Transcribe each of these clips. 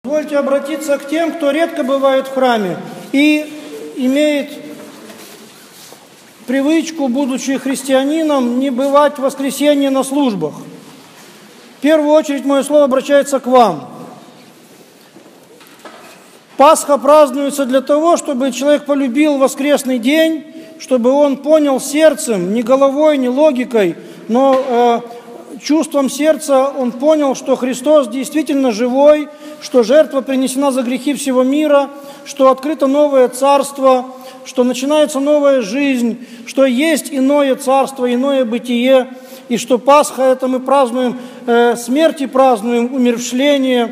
Позвольте обратиться к тем, кто редко бывает в храме и имеет привычку, будучи христианином, не бывать в воскресенье на службах. В первую очередь мое слово обращается к вам. Пасха празднуется для того, чтобы человек полюбил воскресный день, чтобы он понял сердцем, не головой, не логикой, но чувством сердца он понял, что Христос действительно живой, что жертва принесена за грехи всего мира, что открыто новое царство, что начинается новая жизнь, что есть иное царство, иное бытие, и что Пасха – это мы празднуем смерть и празднуем умерщвление,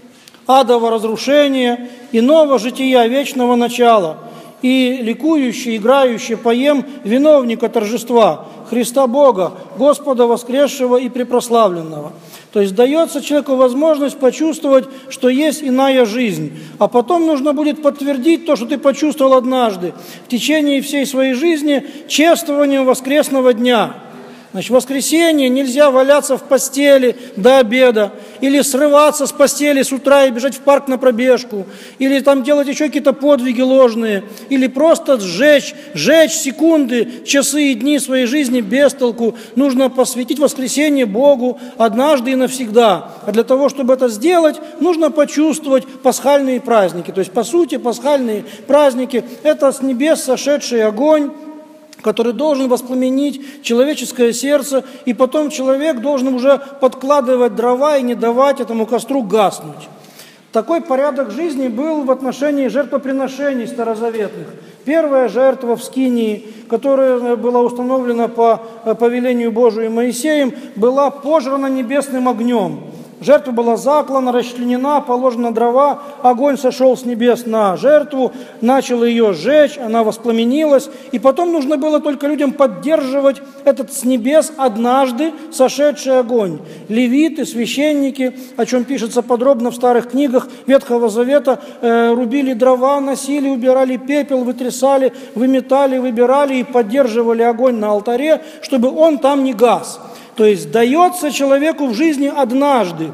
адово разрушение, иного жития, вечного начала. И ликующий, играющий поем виновника торжества Христа Бога, Господа воскресшего и препрославленного. То есть дается человеку возможность почувствовать, что есть иная жизнь. А потом нужно будет подтвердить то, что ты почувствовал однажды в течение всей своей жизни чествованием воскресного дня. Значит, в воскресенье нельзя валяться в постели до обеда, или срываться с постели с утра и бежать в парк на пробежку, или там делать еще какие-то подвиги ложные, или просто сжечь секунды, часы и дни своей жизни без толку. Нужно посвятить воскресенье Богу однажды и навсегда. А для того, чтобы это сделать, нужно почувствовать пасхальные праздники. То есть, по сути, пасхальные праздники – это с небес сошедший огонь, который должен воспламенить человеческое сердце, и потом человек должен уже подкладывать дрова и не давать этому костру гаснуть. Такой порядок жизни был в отношении жертвоприношений старозаветных. Первая жертва в Скинии, которая была установлена по повелению Божию Моисеем, была пожрана небесным огнем. Жертва была заклана, расчленена, положена дрова, огонь сошел с небес на жертву, начал ее сжечь, она воспламенилась, и потом нужно было только людям поддерживать этот с небес однажды сошедший огонь. Левиты, священники, о чем пишется подробно в старых книгах Ветхого Завета, рубили дрова, носили, убирали пепел, вытрясали, выметали, выбирали и поддерживали огонь на алтаре, чтобы он там не гас. То есть дается человеку в жизни однажды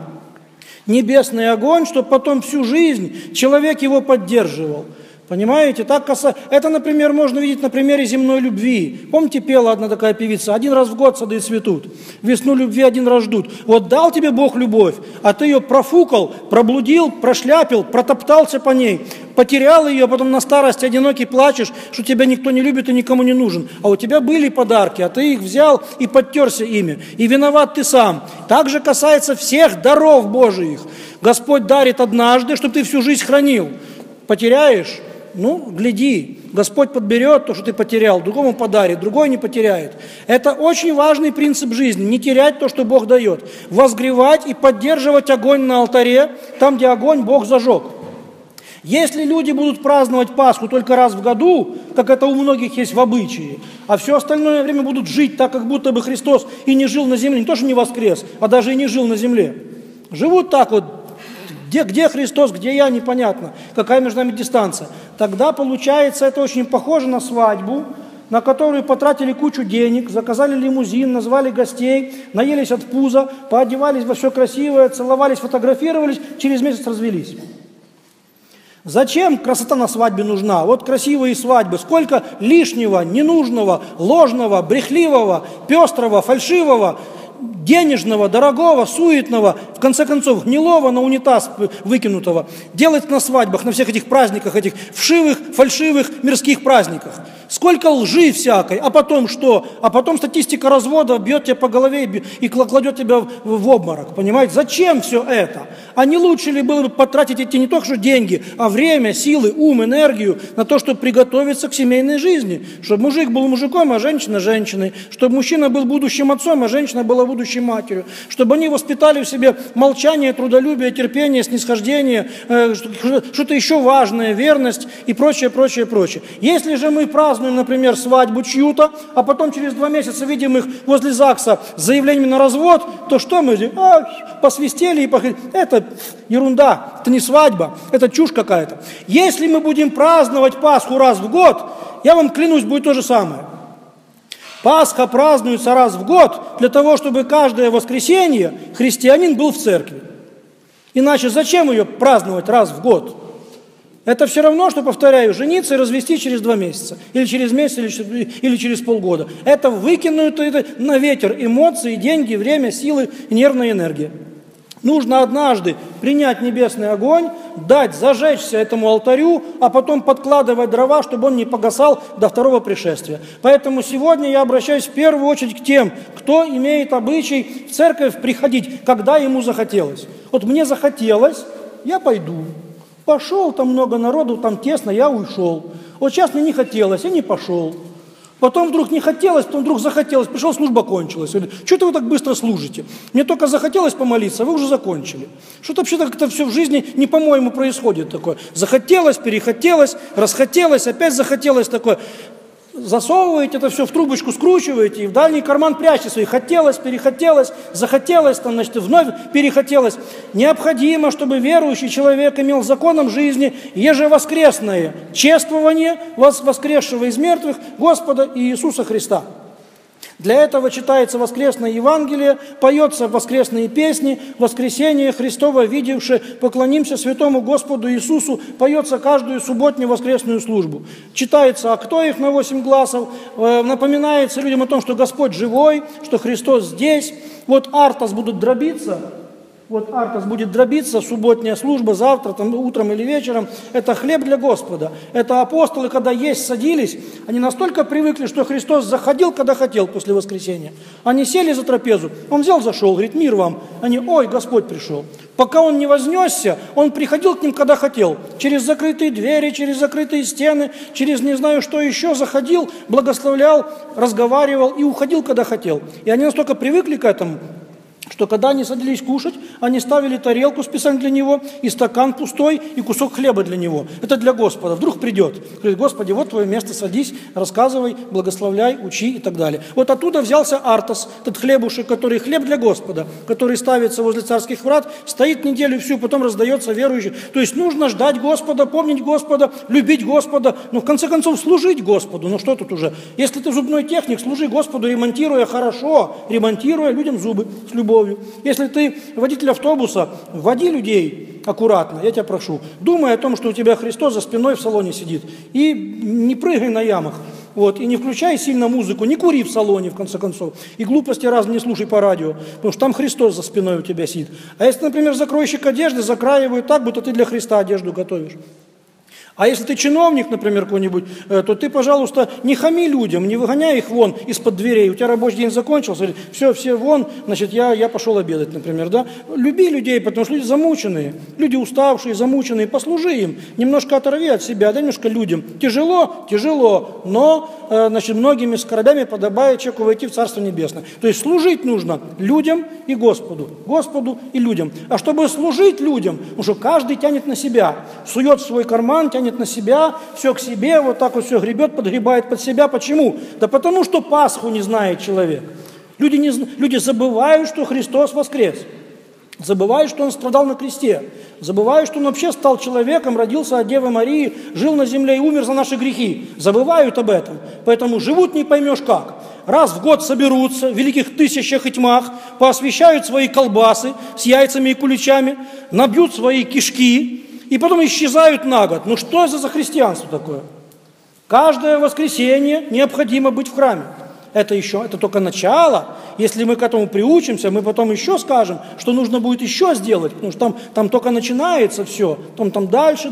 небесный огонь, чтобы потом всю жизнь человек его поддерживал. Понимаете? Это, например, можно видеть на примере земной любви. Помните, пела одна такая певица: «Один раз в год сады цветут, весну любви один раз ждут». Вот дал тебе Бог любовь, а ты ее профукал, проблудил, прошляпил, протоптался по ней, потерял ее, а потом на старости одинокий плачешь, что тебя никто не любит и никому не нужен. А у тебя были подарки, а ты их взял и подтерся ими. И виноват ты сам. Так же касается всех даров Божиих. Господь дарит однажды, чтобы ты всю жизнь хранил. Потеряешь? Ну, гляди, Господь подберет то, что ты потерял, другому подарит, другой не потеряет. Это очень важный принцип жизни, не терять то, что Бог дает. Возгревать и поддерживать огонь на алтаре, там, где огонь Бог зажег. Если люди будут праздновать Пасху только раз в году, как это у многих есть в обычае, а все остальное время будут жить так, как будто бы Христос и не жил на земле, не то, что не воскрес, а даже и не жил на земле. Живут так вот. Где Христос, где я, непонятно, какая между нами дистанция. Тогда, получается, это очень похоже на свадьбу, на которую потратили кучу денег, заказали лимузин, назвали гостей, наелись от пуза, поодевались во все красивое, целовались, фотографировались, через месяц развелись. Зачем красота на свадьбе нужна? Вот красивые свадьбы. Сколько лишнего, ненужного, ложного, брехливого, пестрого, фальшивого, денежного, дорогого, суетного, в конце концов, гнилого на унитаз выкинутого, делать на свадьбах, на всех этих праздниках, этих вшивых, фальшивых, мирских праздниках. Сколько лжи всякой, а потом что? А потом статистика развода бьет тебя по голове и кладет тебя в обморок, понимаете? Зачем все это? А не лучше ли было бы потратить эти не только что деньги, а время, силы, ум, энергию на то, чтобы приготовиться к семейной жизни? Чтобы мужик был мужиком, а женщина женщиной. Чтобы мужчина был будущим отцом, а женщина была будущей матерью. Чтобы они воспитали в себе молчание, трудолюбие, терпение, снисхождение, что-то еще важное, верность и прочее, прочее, прочее. Если же мы празднуем, например, свадьбу чью-то, а потом через 2 месяца видим их возле ЗАГСа с заявлениями на развод, то что мы делаем? Посвистели и походили. Это ерунда, это не свадьба, это чушь какая-то. Если мы будем праздновать Пасху раз в год, я вам клянусь, будет то же самое. Пасха празднуется раз в год для того, чтобы каждое воскресенье христианин был в церкви. Иначе зачем ее праздновать раз в год? Это все равно, что, повторяю, жениться и развестись через 2 месяца, или через месяц, или через полгода. Это выкинутые на ветер эмоции, деньги, время, силы и нервная энергия. Нужно однажды принять небесный огонь, дать зажечься этому алтарю, а потом подкладывать дрова, чтобы он не погасал до второго пришествия. Поэтому сегодня я обращаюсь в первую очередь к тем, кто имеет обычай в церковь приходить, когда ему захотелось. Вот мне захотелось, я пойду. Пошел, там много народу, там тесно, я ушел. Вот сейчас мне не хотелось, я не пошел. Потом вдруг не хотелось, потом вдруг захотелось, пришел, служба кончилась. Что-то вы так быстро служите. Мне только захотелось помолиться, а вы уже закончили. Что-то вообще как-то все в жизни не по-моему происходит такое. Захотелось, перехотелось, расхотелось, опять захотелось такое. Засовываете это все в трубочку, скручиваете и в дальний карман прячете свои. Хотелось, перехотелось, захотелось, там, значит, вновь перехотелось. Необходимо, чтобы верующий человек имел законом жизни ежевоскресное чествование воскресшего из мертвых Господа Иисуса Христа. Для этого читается воскресное Евангелие, поется воскресные песни, воскресение Христово видевши, поклонимся святому Господу Иисусу, поется каждую субботнюю воскресную службу. Читается «Актоев» на 8 гласов, напоминается людям о том, что Господь живой, что Христос здесь. Вот артас будут дробиться. Вот артас будет дробиться, субботняя служба, завтра, там, утром или вечером. Это хлеб для Господа. Это апостолы, когда есть садились, они настолько привыкли, что Христос заходил, когда хотел после воскресения. Они сели за трапезу, Он взял, зашел, говорит, мир вам. Они, ой, Господь пришел. Пока Он не вознесся, Он приходил к ним, когда хотел. Через закрытые двери, через закрытые стены, через не знаю что еще, заходил, благословлял, разговаривал и уходил, когда хотел. И они настолько привыкли к этому, что когда они садились кушать, они ставили тарелку специально для него, и стакан пустой, и кусок хлеба для него. Это для Господа. Вдруг придет. Говорит, Господи, вот твое место, садись, рассказывай, благословляй, учи и так далее. Вот оттуда взялся артас, этот хлебушек, который хлеб для Господа, который ставится возле царских врат, стоит неделю всю, потом раздается верующим. То есть нужно ждать Господа, помнить Господа, любить Господа, но в конце концов служить Господу. Ну что тут уже? Если ты зубной техник, служи Господу, ремонтируя хорошо, ремонтируя людям зубы с любовью. Если ты водитель автобуса, води людей аккуратно, я тебя прошу. Думай о том, что у тебя Христос за спиной в салоне сидит. И не прыгай на ямах. Вот, и не включай сильно музыку, не кури в салоне, в конце концов. И глупости разные не слушай по радио, потому что там Христос за спиной у тебя сидит. А если, например, закройщик одежды закраивают так, будто ты для Христа одежду готовишь. А если ты чиновник, например, какой-нибудь, то ты, пожалуйста, не хами людям, не выгоняй их вон из-под дверей. У тебя рабочий день закончился, все вон, значит, я пошел обедать, например, да. Люби людей, потому что люди замученные, люди уставшие, замученные, послужи им, немножко оторви от себя, дай немножко людям. Тяжело, но, значит, многими скорбями подобает человеку войти в Царство Небесное. То есть служить нужно людям и Господу и людям. А чтобы служить людям, потому что каждый тянет на себя, сует в свой карман, тянет на себя, все к себе, вот так вот все гребет, подгребает под себя. Почему? Да потому что Пасху не знает человек. Люди забывают, что Христос воскрес. Забывают, что Он страдал на кресте. Забывают, что Он вообще стал человеком, родился от Девы Марии, жил на земле и умер за наши грехи. Забывают об этом. Поэтому живут не поймешь как. Раз в год соберутся в великих тысячах и тьмах, поосвящают свои колбасы с яйцами и куличами, набьют свои кишки, и потом исчезают на год. Ну что это за христианство такое? Каждое воскресенье необходимо быть в храме. Это только начало. Если мы к этому приучимся, мы потом еще скажем, что нужно будет еще сделать, потому что там только начинается все, там дальше.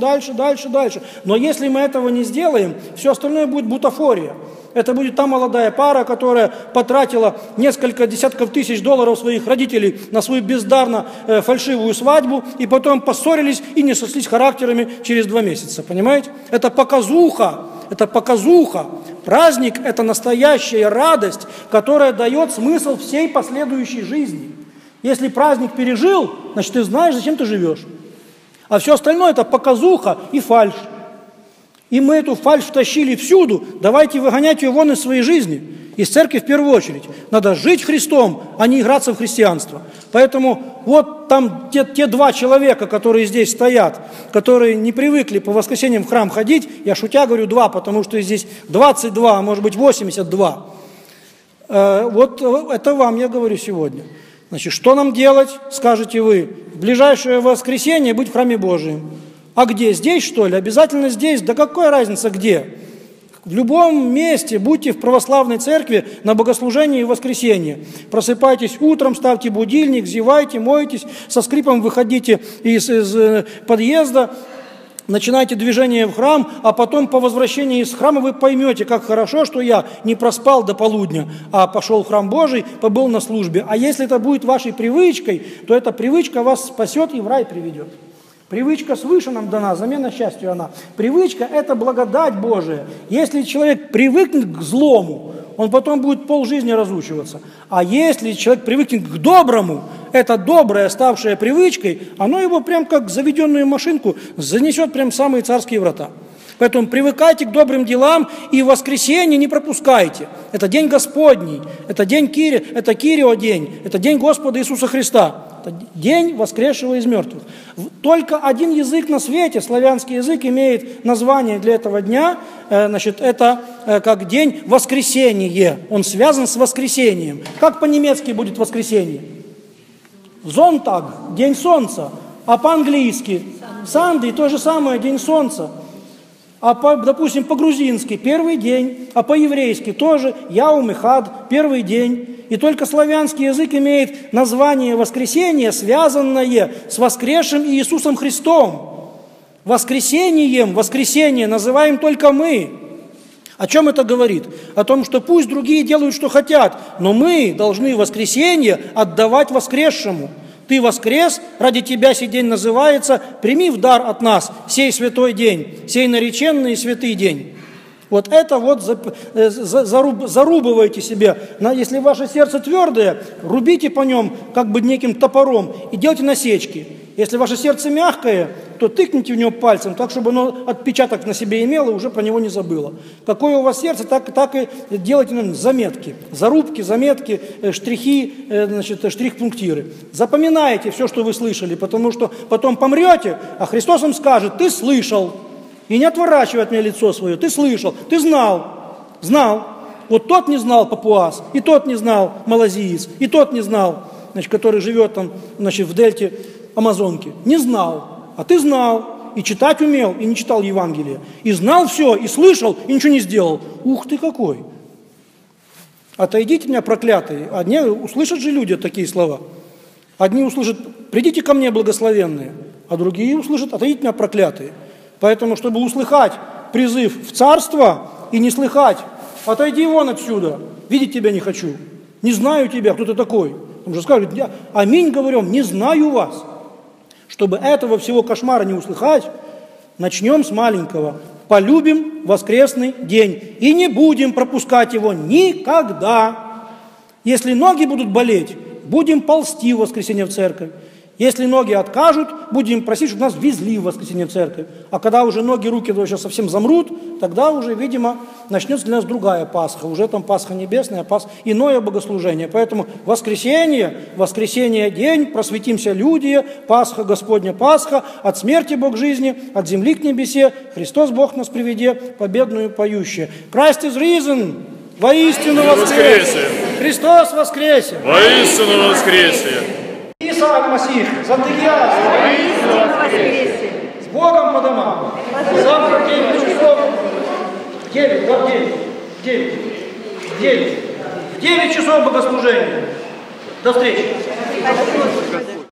Но если мы этого не сделаем, все остальное будет бутафория. Это будет та молодая пара, которая потратила несколько десятков тысяч долларов своих родителей на свою бездарно фальшивую свадьбу, и потом поссорились и не сошлись характерами через 2 месяца. Понимаете? Это показуха. Праздник – это настоящая радость, которая дает смысл всей последующей жизни. Если праздник пережил, значит, ты знаешь, зачем ты живешь. А все остальное – это показуха и фальшь. И мы эту фальшь втащили всюду, давайте выгонять ее вон из своей жизни, из церкви в первую очередь. Надо жить Христом, а не играться в христианство. Поэтому вот там те 2 человека, которые здесь стоят, которые не привыкли по воскресеньям в храм ходить, я шутя говорю 2, потому что здесь 22, а может быть 82. Вот это вам я говорю сегодня. Значит, что нам делать, скажете вы? в ближайшее воскресенье быть в храме Божьем. А где? Здесь, что ли? Обязательно здесь? Да какая разница где? В любом месте, будьте в православной церкви на богослужении и воскресенье. Просыпайтесь утром, ставьте будильник, зевайте, мойтесь, со скрипом выходите из подъезда, начинайте движение в храм, а потом по возвращении из храма вы поймете, как хорошо, что я не проспал до полудня, а пошел в храм Божий, побыл на службе. А если это будет вашей привычкой, то эта привычка вас спасет и в рай приведет. Привычка свыше нам дана, замена счастью она. Привычка – это благодать Божия. Если человек привыкнет к злому, он потом будет полжизни разучиваться. А если человек привыкнет к доброму, это доброе, ставшее привычкой, оно его прям как заведенную машинку занесет прям в самые царские врата. Поэтому привыкайте к добрым делам и в воскресенье не пропускайте. Это день Господний, это день это Кирио день, это день Господа Иисуса Христа. Это день воскресшего из мертвых. Только один язык на свете, славянский язык, имеет название для этого дня. Значит, это как день воскресения. Он связан с воскресением. Как по-немецки будет воскресенье? Зонтаг, день солнца. А по-английски? Санды, то же самое, день солнца. А допустим, по-грузински первый день, а по-еврейски тоже Яум Эхад, первый день. И только славянский язык имеет название воскресения, связанное с воскресшим Иисусом Христом. Воскресение называем только мы. О чем это говорит? О том, что пусть другие делают, что хотят, но мы должны воскресенье отдавать воскресшему. Ты воскрес, ради тебя сей день называется, прими в дар от нас сей святой день, сей нареченный и святый день. Вот это вот зарубывайте себе. Если ваше сердце твердое, рубите по нем как бы неким топором и делайте насечки. Если ваше сердце мягкое, то тыкните в него пальцем, так, чтобы оно отпечаток на себе имело и уже про него не забыло. Какое у вас сердце, так и делайте заметки. Зарубки, заметки, штрихи, штрих-пунктиры. Запоминайте все, что вы слышали, потому что потом помрете, а Христос вам скажет: ты слышал. И не отворачивай от меня лицо свое. Ты слышал, ты знал. Вот тот не знал папуас, и тот не знал малазиец, и тот не знал, который живет там, в дельте Амазонки. Не знал, а ты знал. И читать умел, и не читал Евангелие. И знал все, и слышал, и ничего не сделал. Ух ты какой! Отойдите меня, проклятые. Одни услышат же люди такие слова. Одни услышат: придите ко мне, благословенные. А другие услышат: отойдите меня, проклятые. Поэтому, чтобы услыхать призыв в царство и не слыхать: отойди вон отсюда, видеть тебя не хочу, не знаю тебя, кто ты такой. Он же скажет: аминь, говорим, не знаю вас. Чтобы этого всего кошмара не услыхать, начнем с маленького. Полюбим воскресный день и не будем пропускать его никогда. Если ноги будут болеть, будем ползти в воскресенье в церковь. Если ноги откажут, будем просить, чтобы нас везли в воскресенье в церковь. А когда уже ноги, руки сейчас совсем замрут, тогда уже, видимо, начнется для нас другая Пасха. Уже там Пасха небесная, иное богослужение. Поэтому воскресенье день, просветимся люди, Пасха Господня Пасха, от смерти Бог жизни, от земли к небесе, Христос Бог нас приведе, победную поющее. Christ is risen, воистину воскресе! Христос воскресе! Воистину воскресе! Исаак Масих, Зантыгьяс, с Богом по домам. Завтра в 9 часов, в 9 часов богослужения. До встречи.